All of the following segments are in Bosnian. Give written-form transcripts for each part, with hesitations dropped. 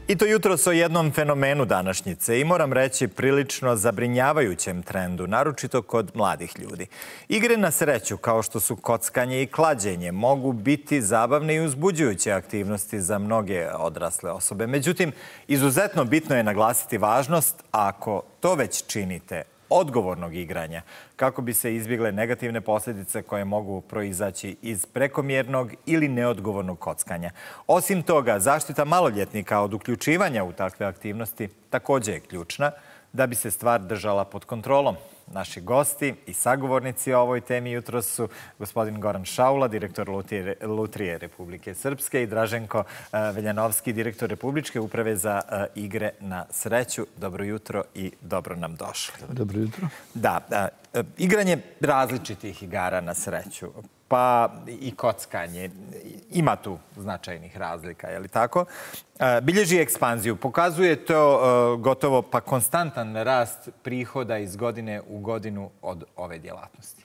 I to jutros o jednom fenomenu današnjice i moram reći prilično zabrinjavajućem trendu, naročito kod mladih ljudi. Igre na sreću, kao što su kockanje i klađenje, mogu biti zabavne i uzbuđujuće aktivnosti za mnoge odrasle osobe. Međutim, izuzetno bitno je naglasiti važnost, ako to već činite, odgovornog igranja, kako bi se izbjegle negativne posljedice koje mogu proizaći iz prekomjernog ili neodgovornog kockanja. Osim toga, zaštita maloljetnika od uključivanja u takve aktivnosti također je ključna da bi se stvar držala pod kontrolom. Naši gosti i sagovornici o ovoj temi jutros su gospodin Goran Šaula, direktor Lutrije Republike Srpske, i Draženko Veljanovski, direktor Republičke uprave za igre na sreću. Dobro jutro i dobro nam došli. Dobro jutro. Da, igranje različitih igara na sreću, pa i kockanje, ima tu značajnih razlika, je li tako? Bilježi ekspanziju. Pokazuje to gotovo pa konstantan rast prihoda iz godine u godinu od ove djelatnosti.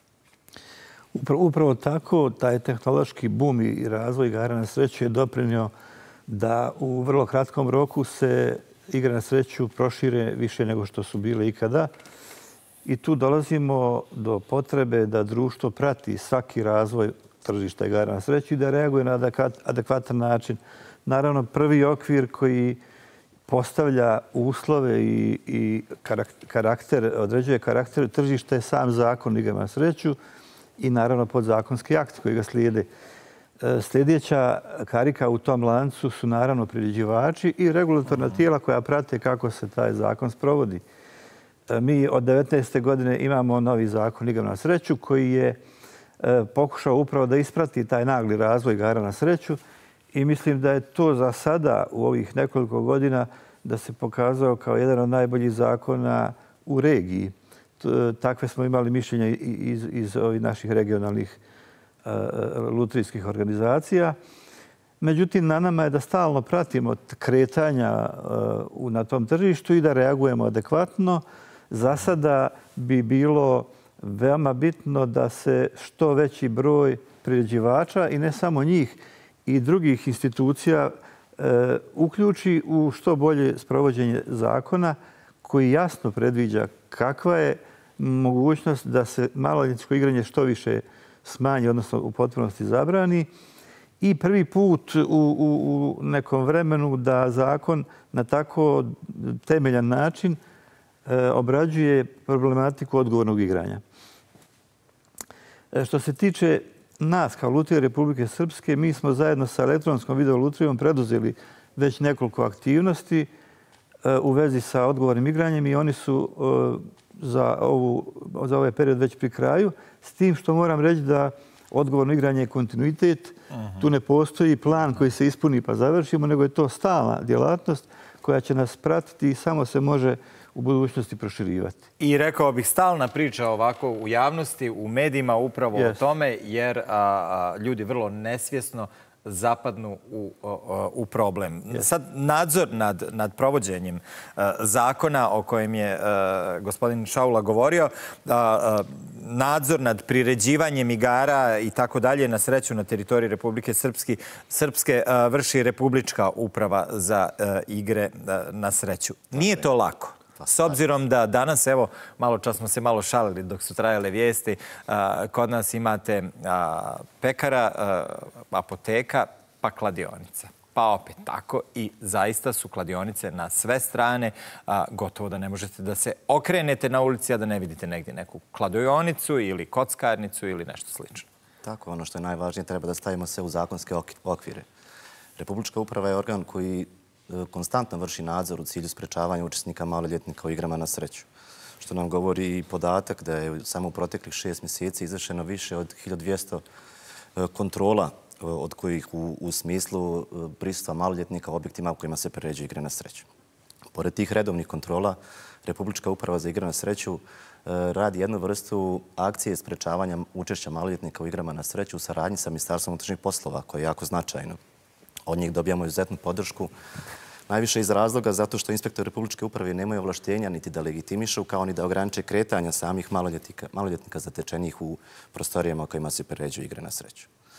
Upravo tako, taj tehnološki bum i razvoj igara na sreću je doprinio da u vrlo kratkom roku se igre na sreću prošire više nego što su bile ikada. I tu dolazimo do potrebe da društvo prati svaki razvoj tržišta igara na sreću i da reaguje na adekvatan način. Naravno, prvi okvir koji postavlja uslove i određuje karakter tržišta je sam zakon igara na sreću i naravno podzakonski akt koji ga slijede. Sljedeća karika u tom lancu su naravno priređivači i regulatorna tijela koja prate kako se taj zakon sprovodi. Mi od 19. godine imamo novi zakon igara na sreću koji je pokušao upravo da isprati taj nagli razvoj igara na sreću i mislim da je to za sada u ovih nekoliko godina da se pokazao kao jedan od najboljih zakona u regiji. Takve smo imali mišljenja iz ovih naših regionalnih lutrijskih organizacija. Međutim, na nama je da stalno pratimo kretanja na tom tržištu i da reagujemo adekvatno. Za sada bi bilo veoma bitno da se što veći broj priređivača i ne samo njih i drugih institucija uključi u što bolje sprovođenje zakona koji jasno predviđa kakva je mogućnost da se maloljetničko igranje što više smanji, odnosno u potpunosti zabrani. I prvi put u nekom vremenu da zakon na tako temeljan način obrađuje problematiku odgovornog igranja. Što se tiče nas kao Lutrije Republike Srpske, mi smo zajedno sa elektronskom video lutrijom preduzeli već nekoliko aktivnosti u vezi sa odgovornim igranjem i oni su za ovaj period već pri kraju. S tim što moram reći da odgovorno igranje je kontinuitet. Tu ne postoji plan koji se ispuni pa završimo, nego je to stalna djelatnost koja će nas pratiti i samo se može u budućnosti proširivati. I rekao bih stalna priča ovako u javnosti, u medijima upravo o tome, jer ljudi vrlo nesvjesno zapadnu u problem. Sad nadzor nad provođenjem zakona o kojem je gospodin Šaula govorio, nadzor nad priređivanjem igara i tako dalje na sreću na teritoriji Republike Srpske vrši Republička uprava za igre na sreću. Nije to lako. S obzirom da danas, evo, malo čas smo se malo šalili dok su trajale vijesti, kod nas imate pekara, apoteka, pa kladionica. Pa opet tako i zaista su kladionice na sve strane. Gotovo da ne možete da se okrenete na ulici, a da ne vidite negdje neku kladionicu ili kockarnicu ili nešto slično. Tako, ono što je najvažnije, treba da stavimo sve u zakonske okvire. Republička uprava je organ koji konstantno vrši nadzor u cilju sprečavanja učesnika maloljetnika u igrama na sreću. Što nam govori i podatak da je samo u proteklih 6 mjeseci izvršeno više od 1200 kontrola, od kojih u smislu prisustva maloljetnika u objektima u kojima se priređuju igre na sreću. Pored tih redovnih kontrola, Republička uprava za igre na sreću radi jednu vrstu akcije sprečavanja učešća maloljetnika u igrama na sreću u saradnji sa Ministarstvom unutrašnjih poslova, koje je jako značajno. Od njih dobijamo izuzetnu podršku, najviše iz razloga zato što inspektori Republičke uprave nemaju ovlaštenja niti da legitimišu, kao ni da ograniče kretanja samih maloljetnika zatečenih u prostorijama u kojima se priređuju igre na sreću.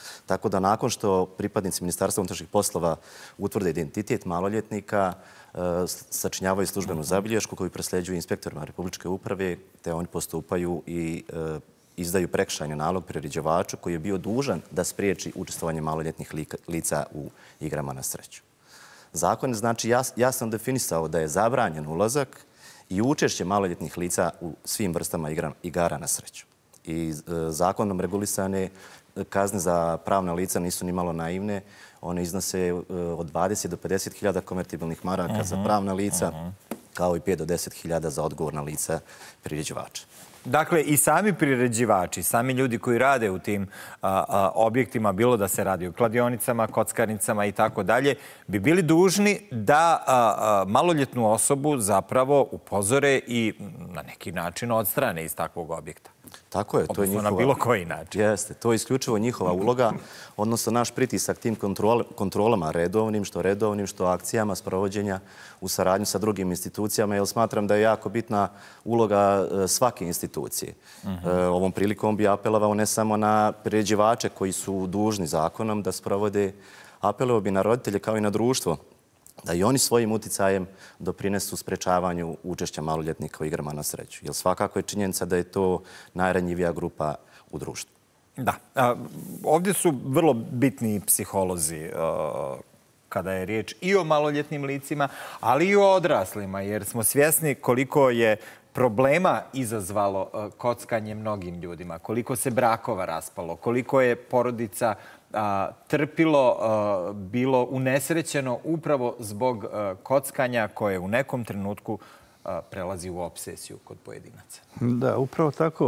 Tako da nakon što pripadnici Ministarstva unutrašnjih poslova utvrde identitet maloljetnika, sačinjavaju službenu zabilješku koju prosljeđuju inspektorima Republičke uprave, te oni postupaju i izdaju prekršajni nalog priređivaču koji je bio dužan da spriječi učestvovanje maloljetnih lica u igrama na sreću. Zakon je znači jasno definisao da je zabranjen ulazak i učešće maloljetnih lica u svim vrstama igara na sreću. I zakonom regulisane kazne za pravna lica nisu ni malo naivne. One iznose od 20 do 50.000 konvertibilnih maraka za pravna lica, kao i 5 do 10.000 za odgovorna lica priređivača. Dakle, i sami priređivači, sami ljudi koji rade u tim objektima, bilo da se radi o kladionicama, kockarnicama i tako dalje, bi bili dužni da maloljetnu osobu zapravo upozore i na neki način odstrane iz takvog objekta. Tako je, to je njihova... na bilo koji način. Jeste, to je isključivo njihova uloga, odnosno naš pritisak tim kontrolama redovnim, što akcijama sprovođenja u saradnju sa drugim institucijama, jer smatram da je jako bitna uloga svake institucije. Ovom prilikom bi apelovao ne samo na priređivače koji su dužni zakonom da sprovode, apelovao bi na roditelje kao i na društvo, da i oni svojim uticajem doprinesu sprečavanju učešća maloljetnika u igrama na sreću. Jer svakako je činjenica da je to najranjivija grupa u društvu. Da. Ovdje su vrlo bitni psiholozi kada je riječ i o maloljetnim licima, ali i o odraslima, jer smo svjesni koliko je problema izazvalo kockanje mnogim ljudima, koliko se brakova raspalo, koliko je porodica trpilo, bilo unesrećeno upravo zbog kockanja koje u nekom trenutku prelazi u obsesiju kod pojedinaca. Da, upravo tako.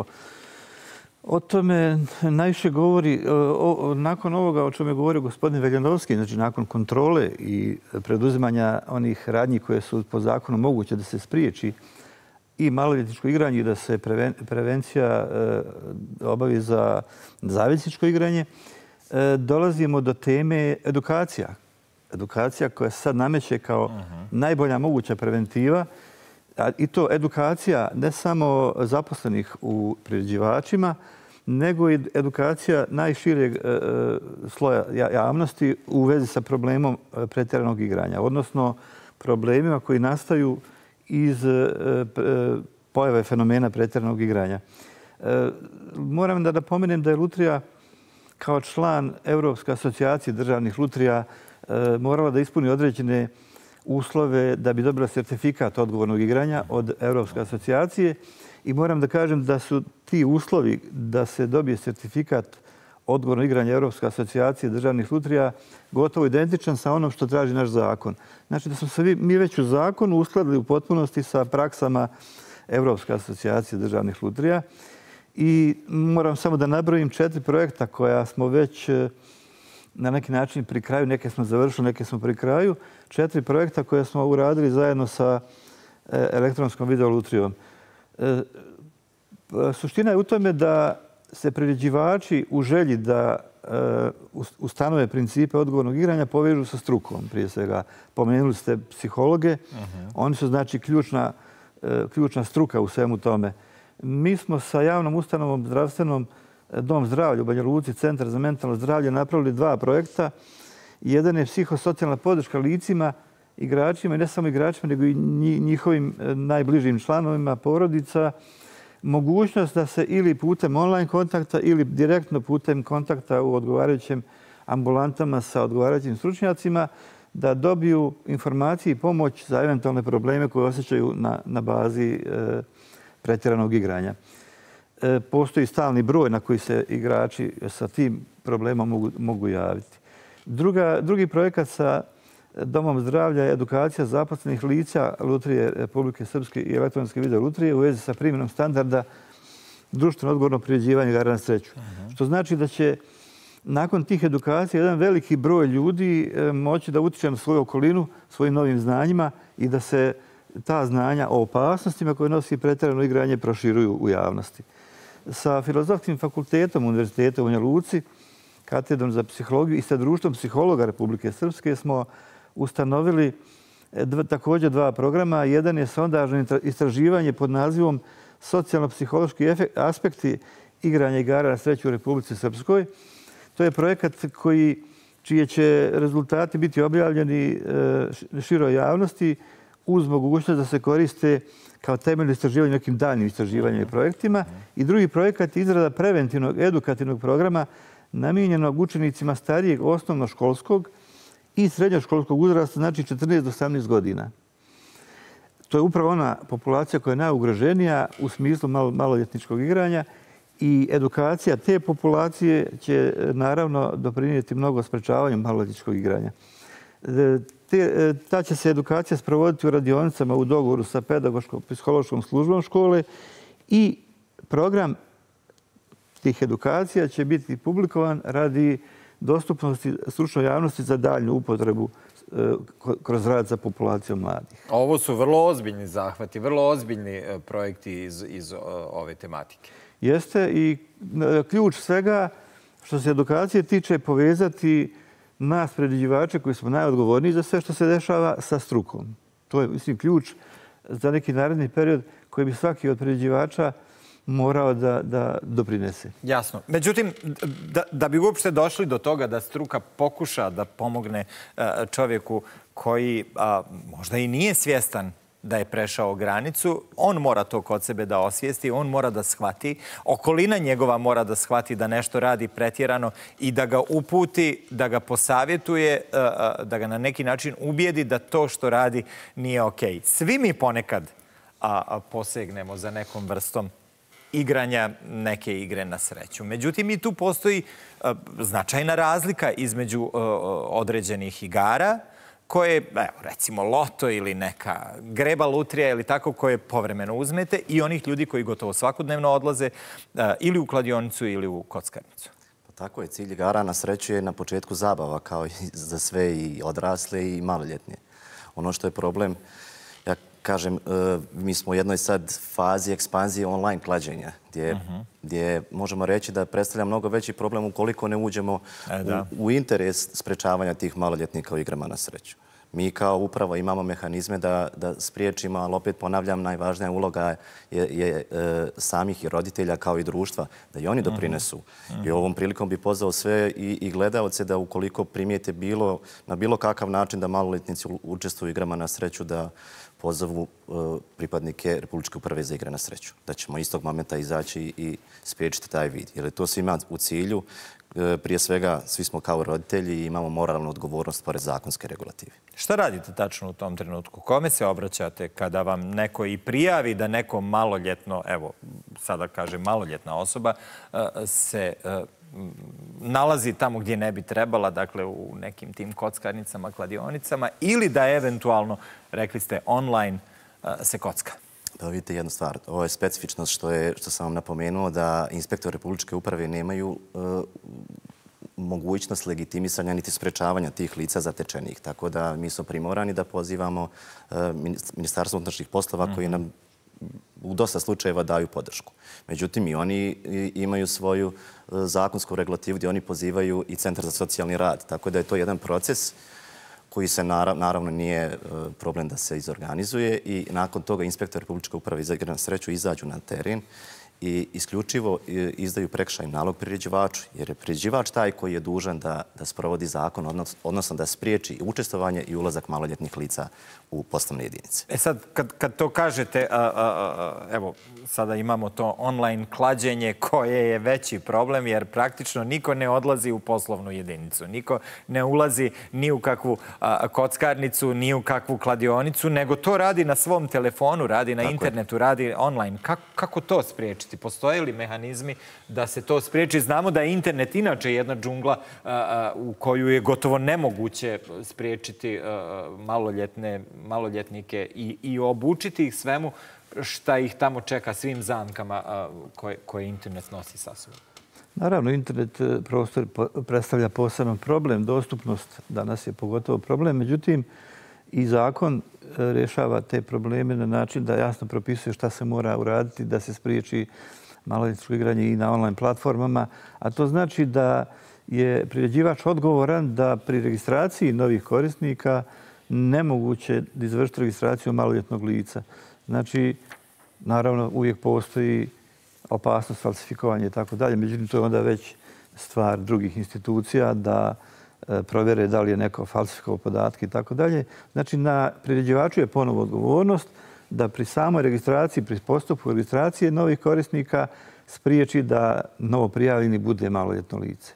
O tome najviše govori, nakon ovoga o čemu je govorio gospodin Veljanovski, znači nakon kontrole i preduzimanja onih radnji koje su po zakonu moguće da se spriječi i maloljetničko igranje i da se prevencija obavi za zavisničko igranje, dolazimo do teme edukacija. Edukacija koja se sad nameće kao najbolja moguća preventiva, i to edukacija ne samo zaposlenih u priređivačima, nego i edukacija najšireg sloja javnosti u vezi sa problemom pretjeranog igranja, odnosno problemima koji nastaju iz pojave fenomena pretjeranog igranja. Moram da napomenem da je Lutrija kao član Europske asocijacije državnih lutrija morala da ispuni određene uslove da bi dobila sertifikat odgovornog igranja od Europske asocijacije i moram da kažem da su ti uslovi da se dobije sertifikat odgovornog igranja Europske asocijacije državnih lutrija gotovo identičan sa onom što traži naš zakon. Znači da smo se mi već u zakonu uskladili u potpunosti sa praksama Europske asocijacije državnih lutrija i moram samo da nabrojim 4 projekta koja smo već na neki način pri kraju, neke smo završili, neke smo pri kraju, 4 projekta koje smo uradili zajedno sa elektronskom video lutrijom. Suština je u tome da se priređivači u želji da ustanove principe odgovornog igranja povežu sa strukom, prije svega. Pomenuli ste psihologe, oni su znači ključna struka u svemu tome. Mi smo sa javnom ustanovom zdravstvenom Dom zdravlja u Banja Luci, Centar za mentalno zdravlje, napravili 2 projekta. Jedan je psihosocijalna podrška licima, igračima i ne samo igračima, nego i njihovim najbližim članovima porodica. Mogućnost da se ili putem online kontakta ili direktno putem kontakta u odgovarajućim ambulantama sa odgovarajućim stručnjacima da dobiju informacije i pomoć za eventualne probleme koje osjećaju na bazi pretjeranog igranja. Postoji stalni broj na koji se igrači sa tim problemom mogu javiti. Drugi projekat sa Domom zdravlja je edukacija zaposlenih lica Lutrije Republike Srpske i elektronske video lutrije u vezi sa primjenom standarda društveno odgovornog priređivanja igara na sreću. Što znači da će nakon tih edukacija jedan veliki broj ljudi moći da utiče na svoju okolinu svojim novim znanjima i da se ta znanja o opasnostima koje nosi pretjerano igranje proširuju u javnosti. Sa Filozofskim fakultetom Univerziteta u Banja Luci, katedrom za psihologiju i sa Društvom psihologa Republike Srpske smo ustanovili također 2 programa. Jedan je sondažno istraživanje pod nazivom Socijalno-psihološki aspekti igranja igara na sreću u Republici Srpskoj. To je projekat čije će rezultati biti objavljeni široj javnosti uz mogućnost da se koriste kao temeljno istraživanje nekim daljnim istraživanjima i projektima. I drugi projekat je izrada preventivnog edukativnog programa namijenjenog učenicima starijeg osnovnoškolskog i srednjoškolskog uzrasta, znači 14 do 18 godina. To je upravo ona populacija koja je najugroženija u smislu maloljetničkog igranja i edukacija te populacije će naravno doprinijeti mnogo sprečavanju maloljetničkog igranja. Ta će se edukacija sprovoditi u radionicama u dogovoru sa pedagoško-psihološkom službom škole i program tih edukacija će biti publikovan radi dostupnosti stručnoj javnosti za daljnju upotrebu kroz rad sa populacijom mladih. Ovo su vrlo ozbiljni zahvati, vrlo ozbiljni projekti iz ove tematike. Jeste i ključ svega što se edukacije tiče povezati nas priređivače koji smo najodgovorniji za sve što se dešava sa strukom. To je, mislim, ključ za neki naredni period koji bi svaki od priređivača morao da doprinese. Jasno. Međutim, da bi uopšte došli do toga da struka pokuša da pomogne čovjeku koji možda i nije svjestan da je prešao granicu, on mora to kod sebe da osvijesti, on mora da shvati, okolina njegova mora da shvati da nešto radi pretjerano i da ga uputi, da ga posavjetuje, da ga na neki način ubijedi da to što radi nije okej. Svi mi ponekad posegnemo za nekom vrstom igranja neke igre na sreću. Međutim, i tu postoji značajna razlika između određenih igara koje, recimo loto ili neka greba lutrija ili tako, koje povremeno uzmete i onih ljudi koji gotovo svakodnevno odlaze ili u kladionicu ili u kockarnicu. Tako je. Cilj igara na sreću je na početku zabava kao i za sve i odrasle i maloljetne. Ono što je problem, ja kažem, mi smo u jednoj sad fazi ekspanzije online klađenja gdje možemo reći da predstavlja mnogo veći problem ukoliko ne uđemo u interes sprečavanja tih maloljetnika u igrama na sreću. Mi kao uprava imamo mehanizme da spriječimo, ali opet ponavljam, najvažnija uloga je samih i roditelja kao i društva, da i oni doprinesu. I ovom prilikom bi pozvao sve i gledaoce da ukoliko primijete na bilo kakav način da maloljetnici učestvuju u igrama na sreću, da pozovu pripadnike Republičke uprave za igre na sreću. Da ćemo istog momenta izaći i spriječiti taj vid. Jer je to svima u cilju. Prije svega, svi smo kao roditelji i imamo moralnu odgovornost pored zakonske regulative. Šta radite tačno u tom trenutku? Kome se obraćate kada vam neko i prijavi da neko maloljetno, evo, sada kažem maloljetna osoba, se nalazi tamo gdje ne bi trebala, dakle u nekim tim kockarnicama, kladionicama, ili da eventualno, rekli ste, online se kocka? Da vidite jednu stvar. Ovo je specifičnost što sam vam napomenuo da inspektori Republičke uprave nemaju mogućnost legitimisanja niti sprečavanja tih lica zatečenih. Tako da mi smo primorani da pozivamo Ministarstvo unutrašnjih poslova koji nam u dosta slučajeva daju podršku. Međutim, i oni imaju svoju zakonsku regulativu gdje oni pozivaju i Centar za socijalni rad. Tako da je to jedan proces koji se naravno nije problem da se izorganizuje i nakon toga inspektor Republičke uprave za igre na sreću izađu na teren i isključivo izdaju prekršajni nalog priređivaču, jer je priređivač taj koji je dužan da sprovodi zakon, odnosno da spriječi učestvovanje i ulazak maloljetnih lica u poslovne jedinice. Sad, kad to kažete, evo, sada imamo to online klađenje koje je veći problem, jer praktično niko ne odlazi u poslovnu jedinicu. Niko ne ulazi ni u kakvu kockarnicu, ni u kakvu kladionicu, nego to radi na svom telefonu, radi na internetu, radi online. Kako to spriječiti? Postoje li mehanizmi da se to spriječi? Znamo da je internet inače jedna džungla u koju je gotovo nemoguće spriječiti maloljetnike i obučiti ih svemu šta ih tamo čeka, svim zamkama koje internet nosi sa sobom. Naravno, internet prostor predstavlja poseban problem. Dostupnost danas je pogotovo problem. Međutim, i zakon rješava te probleme na način da jasno propisuje šta se mora uraditi da se spriječi maloljetničko igranje i na online platformama. A to znači da je priređivač odgovoran da pri registraciji novih korisnika nemoguće da izvršiti registraciju maloljetnog lica. Znači, naravno, uvijek postoji opasnost falsifikovanja i tako dalje. Međutim, to je onda već stvar drugih institucija da provjere da li je neko falsifikovao podatke i tako dalje. Znači, na priređivaču je ponovo odgovornost da pri samoj registraciji, pri postupku registracije novih korisnika spriječi da novo prijavljeni bude maloljetno lice.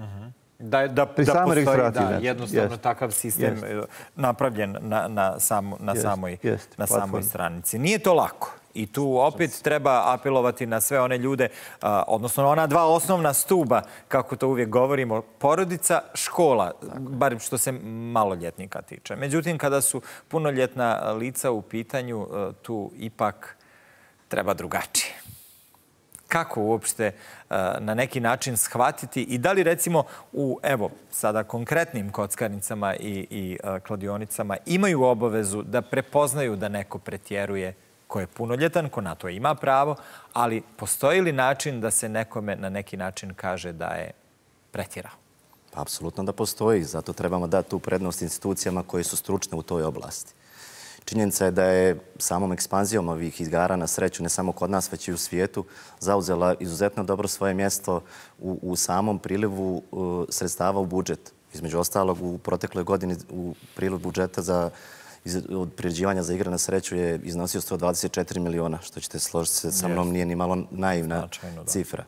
Da postoji jednostavno takav sistem napravljen na samoj stranici. Nije to lako. I tu opet treba apelovati na sve one ljude, odnosno ona dva osnovna stuba, kako to uvijek govorimo, porodica, škola, barem što se maloljetnika tiče. Međutim, kada su punoljetna lica u pitanju, tu ipak treba drugačije. Kako uopšte na neki način shvatiti i da li recimo u, evo, sada konkretnim kockarnicama i kladionicama imaju obavezu da prepoznaju da neko pretjeruje, ko je punoljetan, ko na to ima pravo, ali postoji li način da se nekome na neki način kaže da je pretjerao? Apsolutno da postoji. Zato trebamo dati tu prednost institucijama koje su stručne u toj oblasti. Činjenica je da je samom ekspanzijom ovih igara na sreću, ne samo kod nas, već i u svijetu, zauzela izuzetno dobro svoje mjesto u samom prilivu sredstava u budžet. Između ostalog, u protekloj godini u priliv budžeta od priređivanja za igre na sreću je iznosio 124 miliona, što ćete složiti se sa mnom, nije ni malo naivna cifra.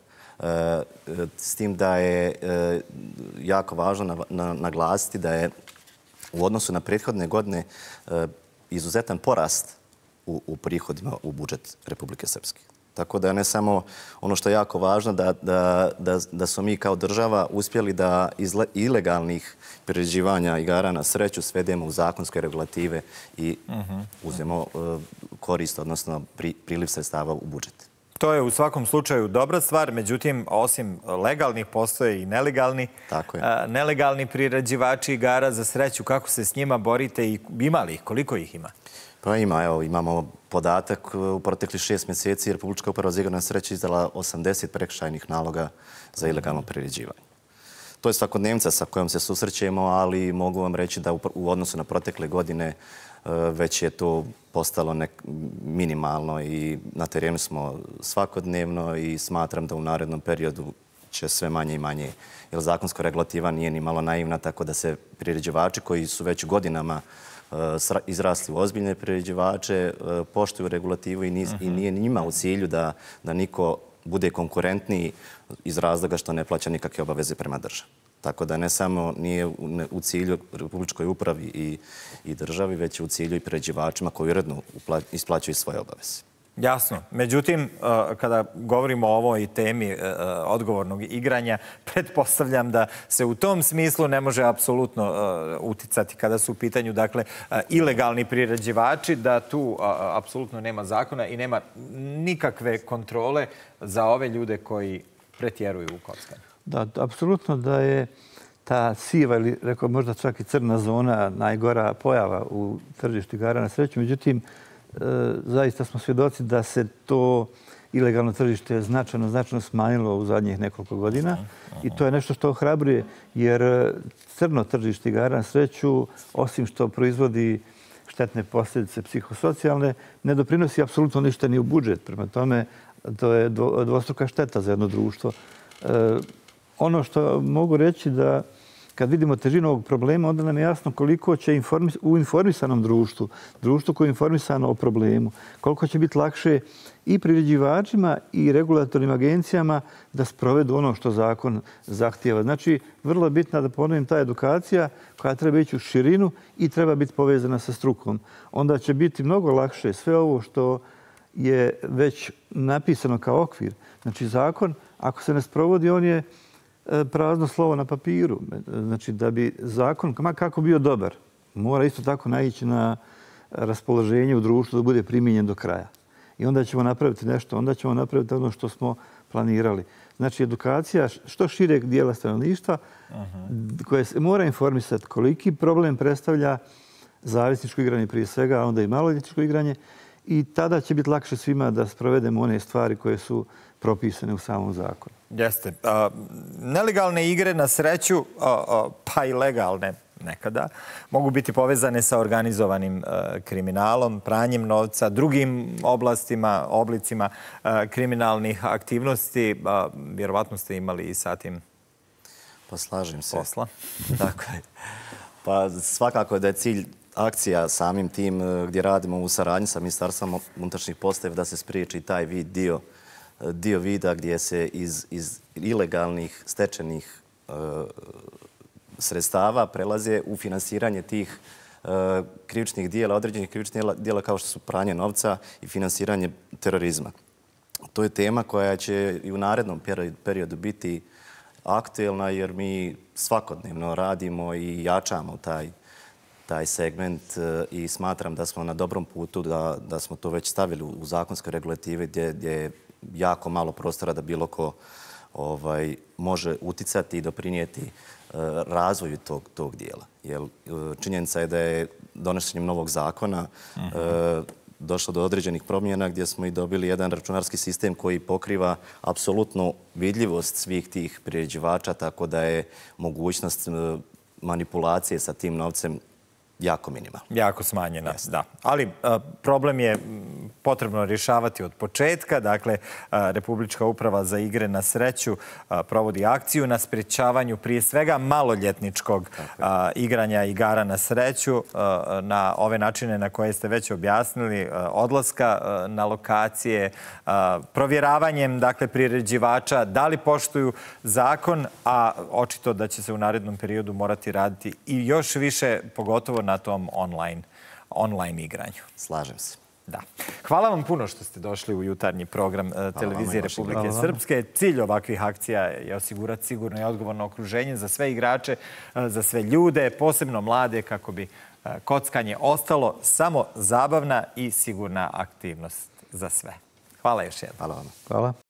S tim da je jako važno naglasiti da je u odnosu na prethodne godine izuzetan porast u prihodima u budžet Republike Srpske. Tako da ne samo ono što je jako važno, da smo mi kao država uspjeli da iz ilegalnih priređivanja igara na sreću svedemo u zakonske regulative i uzmemo korist, odnosno priliv sredstava u budžet. To je u svakom slučaju dobra stvar, međutim, osim legalnih postoje i nelegalni. Tako je. Nelegalni priređivači igara za sreću, kako se s njima borite i ima li ih? Koliko ih ima? Pa ima, evo, imamo podatak u proteklih 6 mjeseci Republička uprava za igre na sreću izdala 80 prekršajnih naloga za ilegalno priređivanje. To je svakodnevnica sa kojom se susrećemo, ali mogu vam reći da u odnosu na protekle godine već je to postalo minimalno i na terenu smo svakodnevno i smatram da u narednom periodu će sve manje i manje, jer zakonska regulativa nije ni malo naivna, tako da se priređivači koji su već godinama izrasli u ozbiljne priređivače poštuju regulativu i nije njima u cilju da niko bude konkurentniji iz razloga što ne plaća nikakve obaveze prema državi. Tako da ne samo nije u cilju Republičkoj upravi i državi, već u cilju i priređivačima koji uredno isplaćuju svoje obaveze. Jasno. Međutim, kada govorimo o ovoj temi odgovornog igranja, pretpostavljam da se u tom smislu ne može apsolutno uticati kada su u pitanju, dakle, ilegalni priređivači, da tu apsolutno nema zakona i nema nikakve kontrole za ove ljude koji pretjeruju u kockanju. Da, apsolutno da je ta siva ili, rekao, možda čak i crna zona najgora pojava u tržištu igara na sreću. Međutim, zaista smo svjedoci da se to ilegalno tržište značajno smanjilo u zadnjih nekoliko godina i to je nešto što ohrabruje, jer crno tržište igara na sreću, osim što proizvodi štetne posljedice psihosocijalne, ne doprinosi apsolutno ništa ni u budžet. Prema tome, to je dvostruka šteta za jedno društvo. Ono što mogu reći da kad vidimo težinu ovog problema, onda nam je jasno koliko će u informisanom društvu, društvu koje je informisano o problemu, koliko će biti lakše i priređivačima i regulatornim agencijama da sprovedu ono što zakon zahtijeva. Znači, vrlo je bitna, da ponovim, ta edukacija koja treba ići u širinu i treba biti povezana sa strukom. Onda će biti mnogo lakše sve ovo što je već napisano kao okvir. Znači, zakon, ako se ne sprovodi, on je prazno slovo na papiru. Znači, da bi zakon, kako bio dobar, mora isto tako naići na raspoloženje u društvu da bude primijenjen do kraja. I onda ćemo napraviti nešto, onda ćemo napraviti ono što smo planirali. Znači, edukacija što šireg dijela stanovništva koje se mora informisati koliki problem predstavlja zavisničko igranje prije svega, a onda i maloljetničko igranje. I tada će biti lakše svima da sprovedemo one stvari koje su propisane u samom zakonu. Jeste. Nelegalne igre na sreću, pa i legalne nekada, mogu biti povezane sa organizovanim kriminalom, pranjem novca, drugim oblicima kriminalnih aktivnosti. Vjerovatno ste imali i sa tim Pa slažem se. posla. Tako je. Pa svakako da je cilj akcija samim tim gdje radimo u saradnji sa Ministarstvom unutrašnjih poslova da se spriječi taj dio vida gdje se iz ilegalnih stečenih sredstava prelaze u finansiranje tih krivičnih dijela, određenih krivičnih dijela kao što su pranje novca i finansiranje terorizma. To je tema koja će i u narednom periodu biti aktuelna jer mi svakodnevno radimo i jačamo taj segment i smatram da smo na dobrom putu, da smo to već stavili u zakonske regulative gdje je jako malo prostora da bilo ko može uticati i doprinijeti razvoju tog dijela. Jer činjenica je da je donošenjem novog zakona došlo do određenih promjena gdje smo i dobili jedan računarski sistem koji pokriva apsolutnu vidljivost svih tih priređivača, tako da je mogućnost manipulacije sa tim novcem jako minimalna. Jako smanjena, da. Ali problem je potrebno rješavati od početka. Dakle, Republička uprava za igre na sreću provodi akciju na sprječavanju prije svega maloljetničkog igranja igara na sreću na ove načine na koje ste već objasnili, odlaska na lokacije, provjeravanjem priređivača, da li poštuju zakon, a očito da će se u narednom periodu morati raditi i još više, pogotovo na tom online igranju. Slažem se. Da. Hvala vam puno što ste došli u jutarnji program Televizije Republike Srpske. Cilj ovakvih akcija je osigurati sigurno i odgovorno okruženje za sve igrače, za sve ljude, posebno mlade, kako bi kockanje ostalo samo zabavna i sigurna aktivnost za sve. Hvala još jednom. Hvala vam. Hvala.